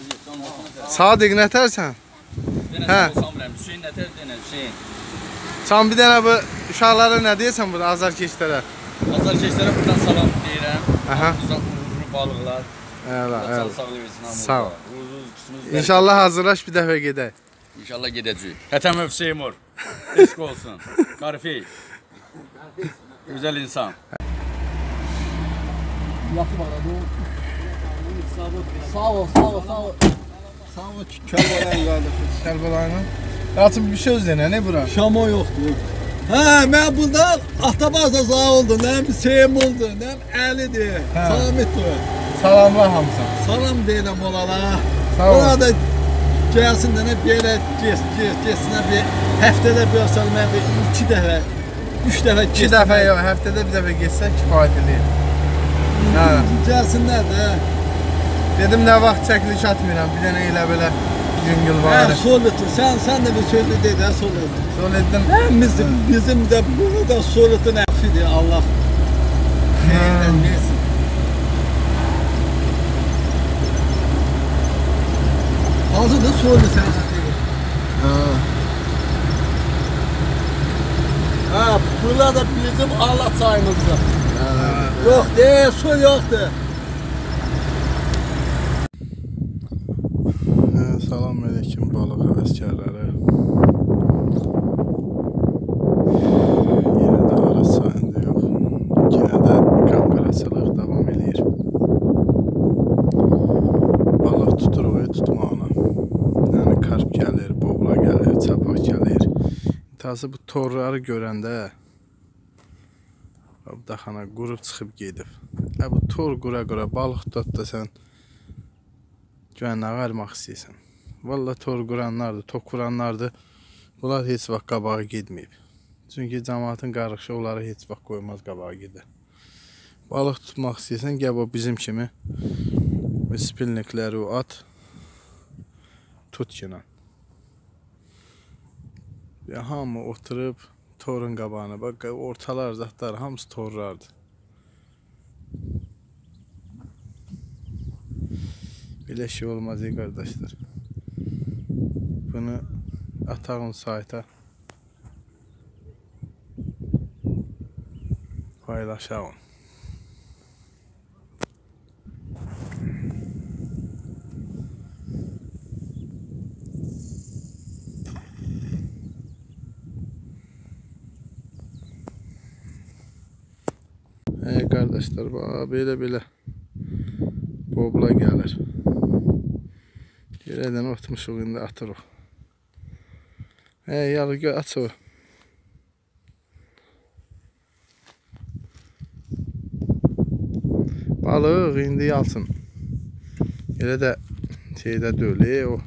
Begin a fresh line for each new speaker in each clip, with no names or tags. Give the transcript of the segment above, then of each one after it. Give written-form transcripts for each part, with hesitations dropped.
Sadiq nətərsən? Hə.
Hüseyin nətər denə, Hüseyin.
Sən bir dənə bu uşaqlara nə deyəsən burada azarkeşlərə?
Azarkeşlərə buradan salam deyirəm.
Aha.
Uğurlu balıqlar.
Əla, əla.
Sağlıq versin.
Sağ ol. İnşallah hazırlaş bir dəfə gedək.
İnşallah gedəcəyik. Hətəm Hüseymur. Eşq olsun. Qarifey. Güzel insan.
Yakı var adı. Sağ ol, sağ ol, sağ ol. Sağ ol, Kərbəlayın qardaşım.
Kərbəlayın. Qaçıb bir söz denə, ne bura?
Şamo yoxdur. Hə, mən burada Atabazda sağ oldu. Nəm Hüseyin oldu, nəm Əlidir, Samitdir.
Salamlar hamısan.
Salam deyirəm onlara.
Sağ ol.
Orada gəlsin də nə belə geçsinə bir həftədə bir olsan mən bir 2 dəfə, 3 dəfə
2 dəfə yox, həftədə bir dəfə geçsək kifayət eləyir. Hə.
Gəlsinlər də.
Dedim nə vaxt çəkiliş atmıram, bir dənə elə belə yüngül var.
Hə, Soliddir. Sən də bir sözü dedi, hə, Soliddir.
Soliddim.
Bizim də burada Solidin əfidir, Allah xeyirdən versin. Hazırdır Solid sənə deyir. Ha, burada da bizim Allah çayımızdır. Yox, deyil, su yoxdur.
Salam aleyküm balıq həvəskarları. Yenə də Araz çayında yox. Yenə də qanqaraçılıq davam edir. Balıq tuturuq, tutmağına. Yəni karp gəlir, bobla gəlir, çapaq gəlir. İntihası bu torları görəndə daxana qurub çıxıb gedib. Bu tor qura-qura balıq tut da sən güvənlə vermək istəyirsən. Valla tor quranlardır, tok quranlardır. Bunlar heç vaxt qabağa gitməyib. Çünki cəmaatın qarışı onları heç vaxt qoymaz qabağa gedə. Balıq tutmaq istəyirsən, gəl o bizim kimi spilnikləri at, tut ki. Hamı oturub torun qabağına, bak ortalar zatlar hamısı torlardır. Belə şey olmaz qardaşlar. Bunu atağın sayta paylaşalım. Qardaşlar, belə bobla gəlir. Yerədən otmuşuq, indi atırıq. Yalı aç o. Balıq indi yalsın. Elə də şeydə döl, o.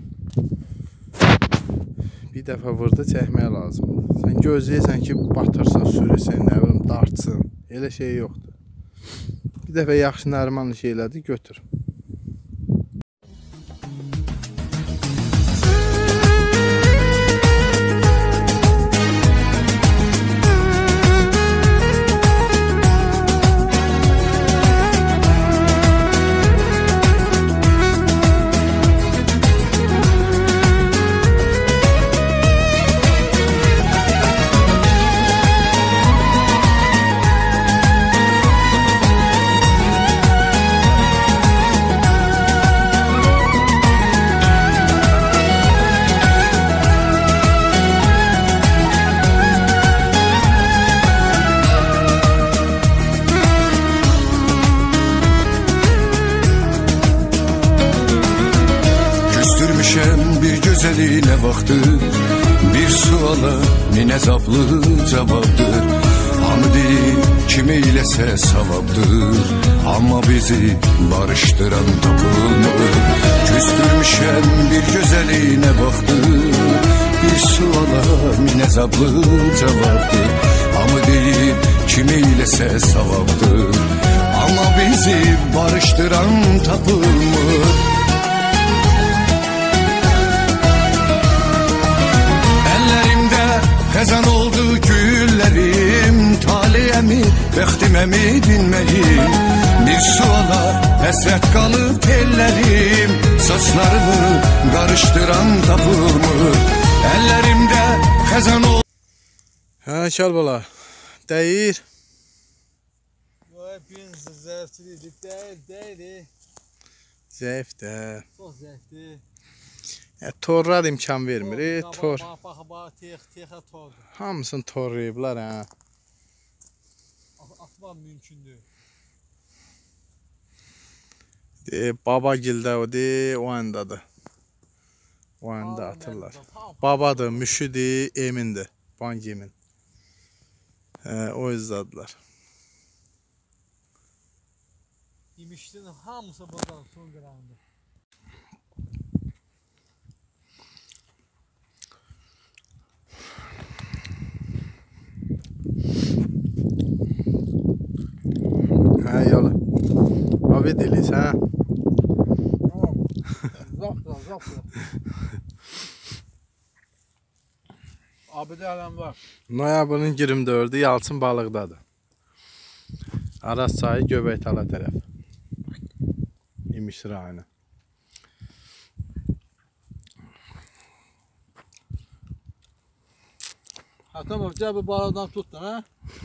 Bir dəfə vurdu, çəkməyə lazımdır. Sən gözləyirsən ki, batırsın, sürüsün, nə bilim, dartsın. Elə şey yoxdur. Bir dəfə yaxşı nərmanlı şeylədir, götür.
Bir gözəlinə vaxtdır, bir suala min əzablı cavabdır. Hamı deyir, kimi iləsə savabdır, amma bizi barışdıran tapılmır. Küstürmüşəm bir gözəlinə vaxtdır, bir suala min əzablı cavabdır. Hamı deyir, kimi iləsə savabdır, amma bizi barışdıran tapılmır. Xəzan oldu güllərim, taliyəmi Bəxtimə dinməyim bir suala həsrət qalıb tellərim. Saçlarımı qarışdıran tapılmır əllərimdə xəzan ol.
Hə, Kərbəla, dəyir.
Vay benzi zəifçilik deyil.
Zəif də.
Çox zəifdir.
Torlar imkan vermir, tor.
Bax, texə tordur.
Hamısını torlayıblar, hə.
Atmaq mümkündür.
Babagildə o de, o andadır. O anda atırlar. Babadır, müşüdür, emindir. Bank emin. O izlədirlər.
İmişdin hamısı buradan son qırandı.
Hə, yalı. Abi deyilis, hə?
Zap. Abi də ələm var.
Noyabrın 24-ü Yalçın balıqdadır. Araz çayı Göbəktala tərəf. İmiş rayonu.
Tamam, gəl bu balıqdan tut da, hə?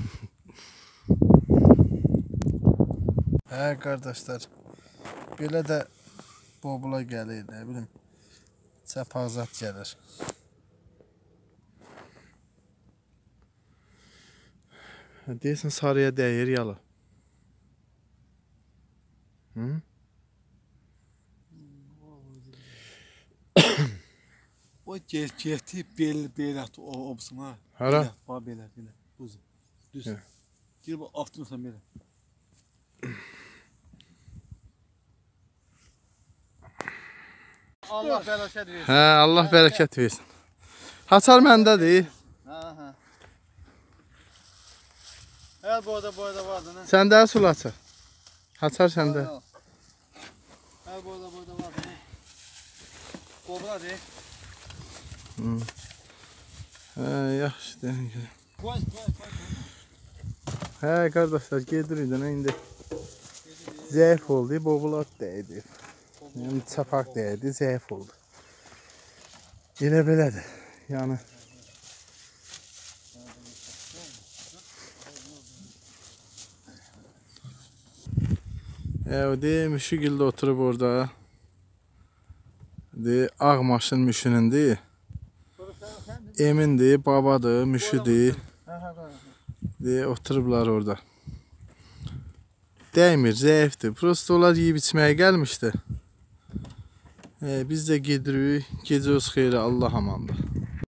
Hə, qardaşlar. Belə də bobula gəlir, nə bilim. Çəpazat gəlir. Deyəsən sarıya dəyir yalı. Hı?
O getdi belə atdı o obsuna.
Hara?
Bax belə. Düz.
Hə.
Gir bu atmısan belə. Allah bərəkət versin.
Hə, Allah bərəkət versin. Haçar məndədir.
Hə. Hər boyda vardı, nə?
Səndə sul açır. Haçar səndə.
Hər boyda vardı, nə? Qobra deyil.
Hə, yaxşıdır.
Qoy.
Hə, qardaşlar, gedirik də indi. Zəif oldu, bobulat dəydi. Yəni çapaq dəydi, zəif oldu. Elə belədir. Yəni o de Müşügildə oturub orada. De ağ maşın Müşünündür. Emindir, babadır, Müşüdür. De oturublar orada. Dəymir, zəifdir. Prosto onlar yeyib içməyə gəlmişdi. Biz də gedirik. Gecə öz xeyri, Allah amandır.